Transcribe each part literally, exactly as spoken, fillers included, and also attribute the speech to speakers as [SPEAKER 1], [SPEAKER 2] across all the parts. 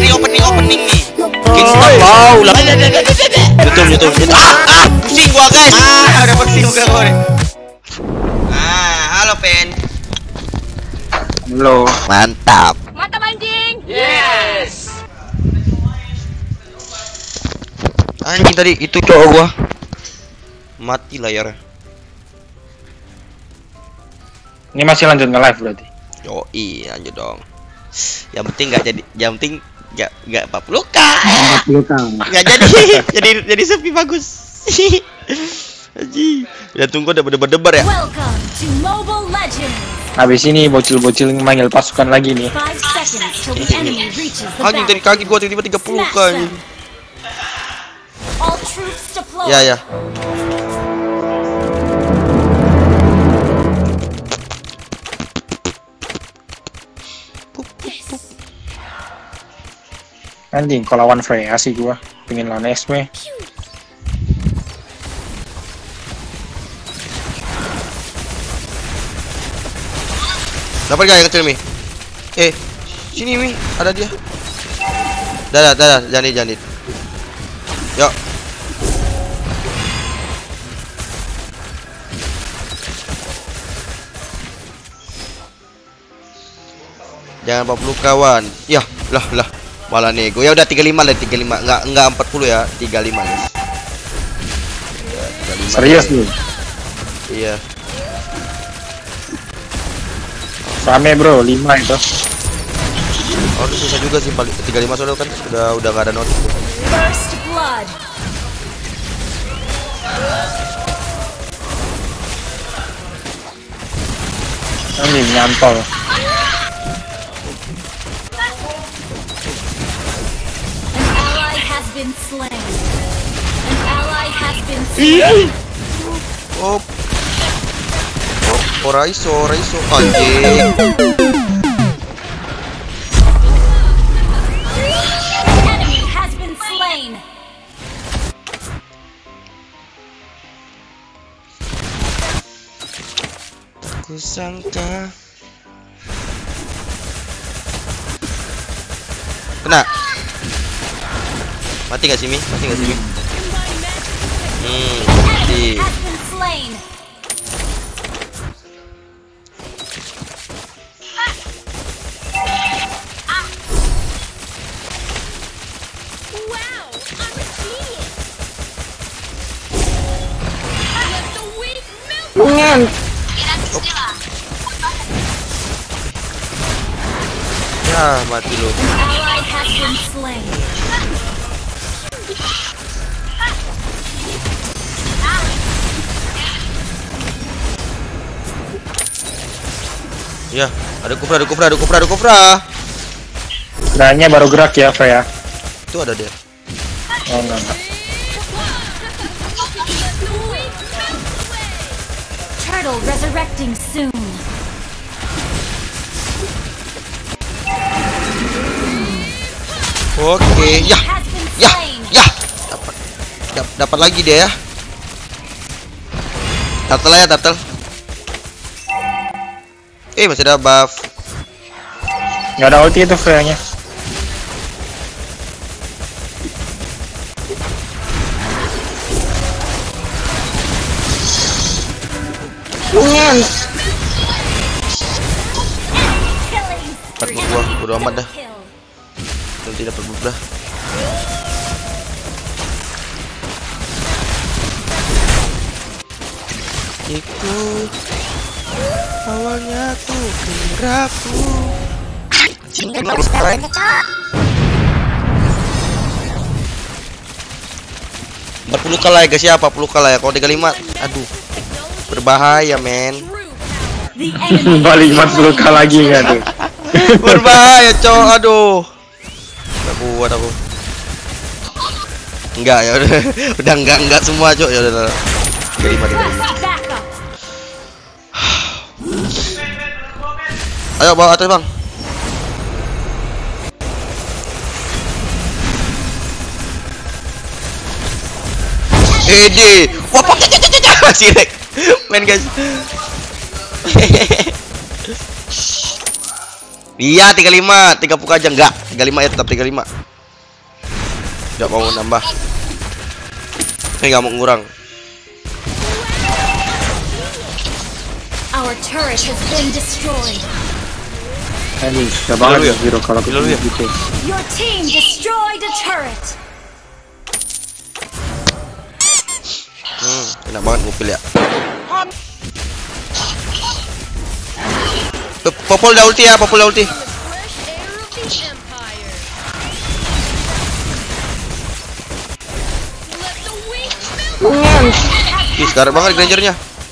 [SPEAKER 1] dari opening opening nih. Mungkin stop mau lah. Betul betul betul. Ah ah, pusing gua guys. Ah, udah pusing gua gue. Ah, halo Pen.
[SPEAKER 2] Halo.
[SPEAKER 1] Mantap.
[SPEAKER 3] Mantap anjing.
[SPEAKER 1] Yes. Anjing tadi itu cowok gua. Mati layarnya.
[SPEAKER 2] Ini masih lanjut nge-live berarti.
[SPEAKER 1] Oh iya, lanjut dong. Yang penting nggak jadi, yang penting nggak nggak empat puluh k.
[SPEAKER 2] empat puluh k.
[SPEAKER 1] Nggak jadi, jadi jadi sepi bagus. Aji, udah tunggu udah berdebar-debar ya.
[SPEAKER 3] Welcome to Mobile Legends.
[SPEAKER 2] Habis ini bocil-bocil manggil pasukan lagi nih.
[SPEAKER 3] five seconds till the enemy reaches the
[SPEAKER 1] Anjing tadi kaki gua tiba-tiba tiga puluh k anjing.
[SPEAKER 3] All troops deployed.
[SPEAKER 1] Ya ya.
[SPEAKER 2] Anjing, kalau lawan Freya sih gua pengen lawan S M.
[SPEAKER 1] Dapat gak yang kecil Mi? Eh, sini Mi, ada dia. Dah dah dah, janit janit. Yuk. Jangan empat puluh kawan. Ya, lah lah. Malah nego. Ya udah tiga puluh lima lah, tiga puluh lima. Enggak enggak empat puluh ya, tiga puluh lima guys. Ya,
[SPEAKER 2] Serius nih.
[SPEAKER 1] Iya.
[SPEAKER 2] Rame bro, lima itu.
[SPEAKER 1] Oh, itu susah juga sih paling tiga puluh lima soalnya kan udah udah enggak ada notif.
[SPEAKER 3] First blood.
[SPEAKER 2] Anjing nyantol.
[SPEAKER 3] Been slain. An ally has been slain.
[SPEAKER 1] Oh. Oh, ora iso, ora iso. Anjing.
[SPEAKER 3] Enemy has been slain.
[SPEAKER 1] Ku sangka. Kena. Mati gak sih Mi? Mati gak sih Mi? Hmm, mati. Ya, mati lu. Ya, ada Kufra, ada Kufra, ada Kufra, ada Kufra.
[SPEAKER 2] Kayaknya baru gerak ya, Freya.
[SPEAKER 1] Itu ada dia.
[SPEAKER 2] Oh enggak enggak.
[SPEAKER 3] Turtle resurrecting soon.
[SPEAKER 1] Oke, ya, ya, ya, dapat, Dap, dapat lagi dia ya. Turtle ya, turtle. Eh, masih ada buff.
[SPEAKER 2] Nggak ada ulti itu Freya-nya.
[SPEAKER 1] Dapat gua, bodo amat dah. Nanti dapat buff dah. Ikut awalnya tuh kiraku. empat puluh kali ya guys ya, empat puluh kali ya. Kalau tiga puluh lima, aduh, berbahaya men.
[SPEAKER 2] Balik empat puluh k lagi nggak tuh?
[SPEAKER 1] Berbahaya cowok, aduh. Gak kuat aku. Enggak ya udah, udah enggak enggak semua cowok ya udah. tiga puluh lima, tiga puluh lima. Ayo bawa atas bang. Ede, wah pakai sirek, main guys. Iya, tiga puluh lima, tiga puluh aja enggak. tiga puluh lima ya, tetap tiga puluh lima. Enggak mau nambah. Ini enggak mau ngurang.
[SPEAKER 3] Our turret has been destroyed.
[SPEAKER 2] Ini udah banget ya hero kalau
[SPEAKER 1] Dulu ya.
[SPEAKER 2] gitu.
[SPEAKER 3] Your team destroyed a turret.
[SPEAKER 1] Hmm, enak banget ngupil ya. Popol dah ulti ya, popol dah ulti. Ih, sekarang banget Grangernya.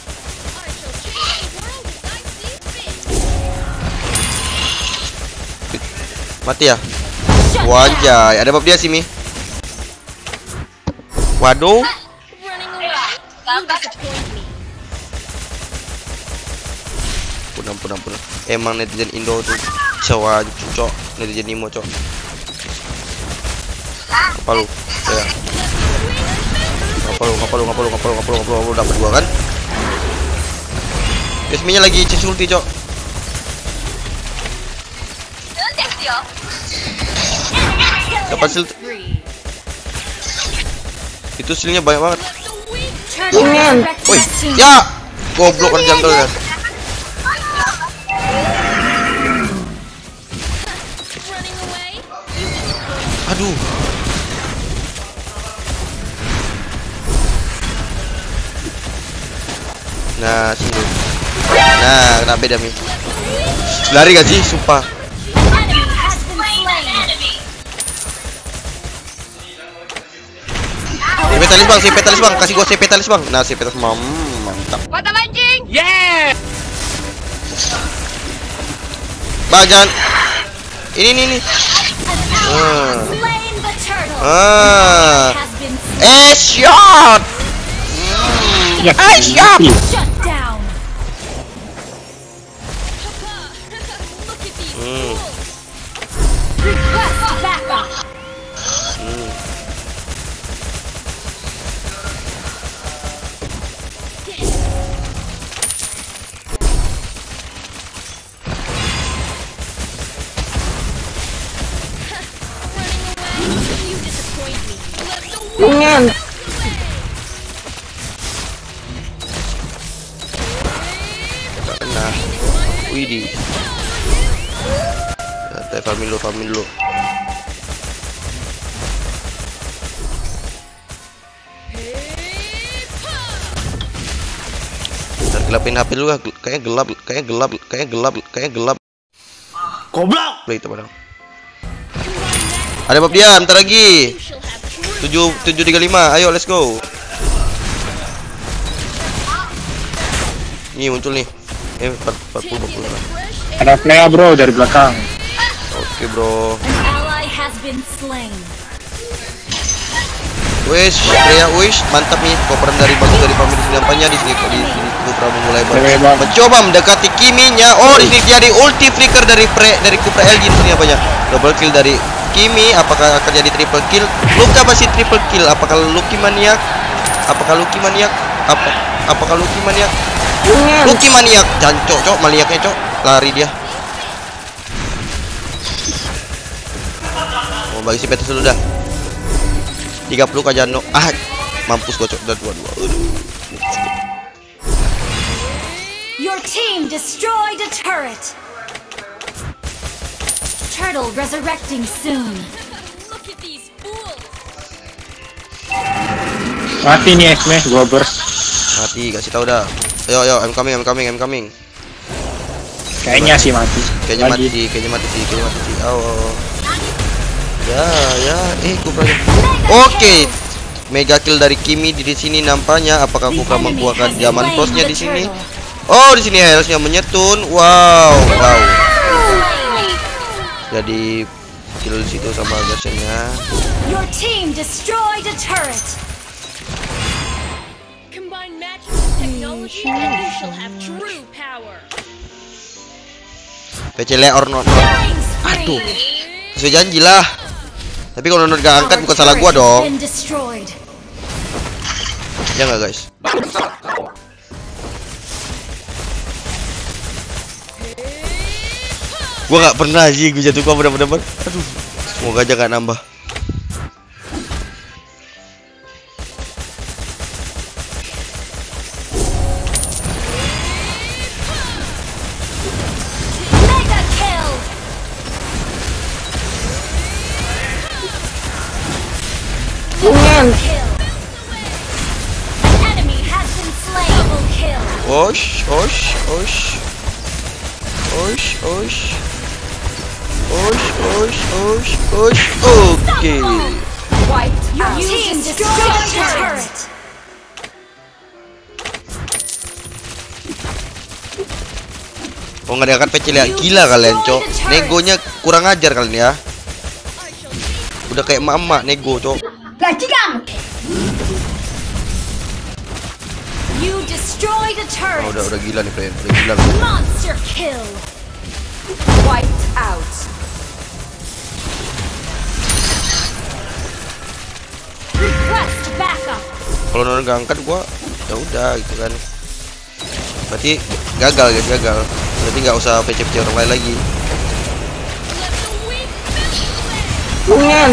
[SPEAKER 1] Mati ya? Wajah, ada bab dia sih Mi. Waduh. Ampun, ampun, ampun. Emang netizen Indo tuh cowok cocok, netizen Imo cok. Apa lu? Ya. Apa lu? Apa lu? Apa lu? Apa lu? Apa lu? Apa lu? Apa lu? Dapat gua kan? Yasminya lagi chase ulti cok. Dapat shield. Itu shieldnya banyak banget. Woi, ya, goblok kan jungle kan. Aduh. Nah, sini. Nah, kena beda Mi. Lari gak sih? Sumpah. Si petalis bang, si petalis bang, kasih gua si petalis bang. Nah, si petalis mam, mantap.
[SPEAKER 4] Mantap anjing. Yeah.
[SPEAKER 1] Bang, jangan. Ini ini ini. Ah. Ah. Eh, shot.
[SPEAKER 2] Ya,
[SPEAKER 1] Eh, shot.
[SPEAKER 3] Shut down.
[SPEAKER 1] Hmm.
[SPEAKER 3] Request backup.
[SPEAKER 1] Hmm. Kena. Widih. Santai, farming dulu, farming dulu. Bentar, gelapin H P dulu lah. Kayaknya gelap, kayaknya gelap, kayaknya gelap, kayaknya gelap.
[SPEAKER 4] Goblok.
[SPEAKER 1] Play itu padahal. Ada bab dia, bentar lagi. tujuh tujuh tiga lima. Ayo, let's go. Nih muncul nih. Eh, empat puluh empat puluh.
[SPEAKER 2] Ada player bro dari belakang.
[SPEAKER 1] Oke, bro.
[SPEAKER 3] An ally has been slain.
[SPEAKER 1] Wes, Freya, wes, mantap nih. Koperan dari bagus dari family nampaknya di sini. Di sini Kupra mulai ber- mencoba mendekati Kiminya. Oh, di sini jadi ulti flicker dari Pre dari Kupra L G di sini apanya? Double kill dari Kimi. Apakah akan jadi triple kill? Luka masih triple kill. Apakah Lucky maniak? Apakah Lucky maniak? Apa? Apakah Lucky maniak? Lucky maniak. Jancok, cok, maniaknya cok. Lari dia. Oh, bagi si Petrus dulu dah. tiga puluh aja no. Ah, mampus gua cok. Udah dua-dua.
[SPEAKER 3] Your team destroyed a turret. Turtle resurrecting soon. Look at these fools.
[SPEAKER 2] Mati nih X-Men, gua burst.
[SPEAKER 1] Mati, kasih tahu dah. Ayo, ayo, I'm coming, I'm coming, I'm coming.
[SPEAKER 2] Kayaknya sih mati.
[SPEAKER 1] Kayaknya
[SPEAKER 2] Lagi.
[SPEAKER 1] mati, kayaknya mati sih, kayaknya mati sih. Oh, oh, oh. Ya, ya, eh, Kupra. Oke, mega kill dari Kimi di sini nampaknya. Apakah Kupra membuahkan zaman prosnya di sini? Oh, di sini health-nya menyetun. Wow, wow. Jadi kill di situ sama Gasnya.
[SPEAKER 3] Your team destroyed a turret.
[SPEAKER 4] Combine magic with technology and you shall have true power.
[SPEAKER 1] P C Leor not. Aduh. Sesuai janji lah. Tapi kalau Nonor gak angkat bukan salah gua dong. Ya nggak guys? Gua nggak pernah sih, gue jatuh gua bener-bener. Aduh, semoga aja gak nambah.
[SPEAKER 3] Mega kill.
[SPEAKER 2] Jangan.
[SPEAKER 3] Kill. An enemy has been slain. Double kill.
[SPEAKER 1] Osh, osh, osh, osh, osh, osh, osh, osh, osh. Oke.
[SPEAKER 3] Wiped Your out. Team destroyed the turret.
[SPEAKER 1] Oh nggak diangkat P C ya? Gila kalian cok. Negonya kurang ajar kalian ya. Udah kayak emak-emak nego cok.
[SPEAKER 3] You destroyed a turret.
[SPEAKER 1] Oh, udah udah gila nih player, udah gila. Nih.
[SPEAKER 3] Monster kill. Wiped out. Request backup.
[SPEAKER 1] Kalau non nggak angkat gua, ya udah gitu kan. Berarti gagal guys, gagal. Berarti nggak usah P C P C orang lain lagi.
[SPEAKER 2] Jangan.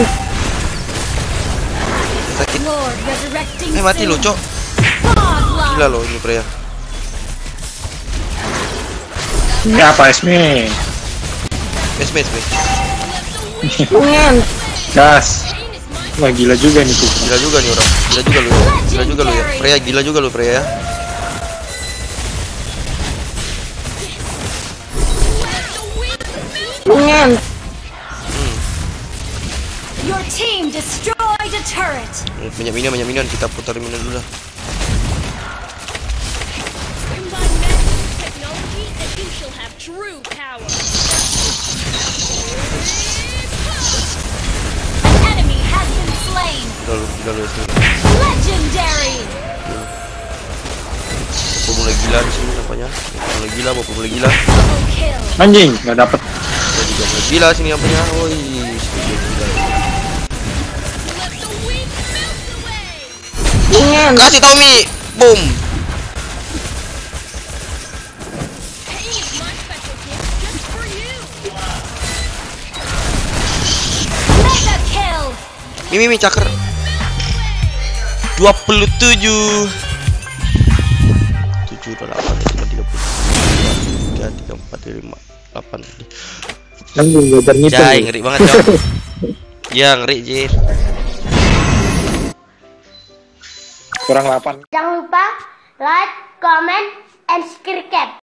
[SPEAKER 1] Sakit.
[SPEAKER 3] Lord resurrecting.
[SPEAKER 1] Eh mati lo cok.
[SPEAKER 3] Godlike.
[SPEAKER 1] Gila lo ini pria.
[SPEAKER 2] Ini apa Esme?
[SPEAKER 1] Mes mes mes.
[SPEAKER 2] Jangan. Gas. Wah gila juga nih tuh.
[SPEAKER 1] Gila juga nih orang. Gila juga lo ya. Gila juga lo ya. Pria gila juga lo pria ya.
[SPEAKER 2] Jangan.
[SPEAKER 3] Your team destroyed a turret.
[SPEAKER 1] Banyak minion, banyak minion. Kita putar minion dulu lah.
[SPEAKER 4] Combine magic technology and you shall have true power.
[SPEAKER 3] An enemy has been slain.
[SPEAKER 1] Gila lo, gila lo itu.
[SPEAKER 3] Legendary.
[SPEAKER 1] Bapak mulai gila di sini nampaknya. Bapak mulai gila, bapak mulai gila.
[SPEAKER 3] Double kill.
[SPEAKER 2] Anjing, nggak dapet.
[SPEAKER 1] Bapak juga mulai gila sini nampaknya. Woi, sedikit gila.
[SPEAKER 4] Let the weak melt away.
[SPEAKER 2] Jangan.
[SPEAKER 1] Kasih Tommy, boom.
[SPEAKER 4] Pain is my special gift just for you.
[SPEAKER 3] Mega kill.
[SPEAKER 1] Mimi Mimi cakar. dua puluh tujuh. tujuh delapan tiga puluh tiga tiga empat lima delapan.
[SPEAKER 2] Anjing, belajar ngitung.
[SPEAKER 1] Jai ngeri banget cok. Ya ngeri jir.
[SPEAKER 2] Kurang delapan.
[SPEAKER 5] Jangan lupa like, comment, and subscribe.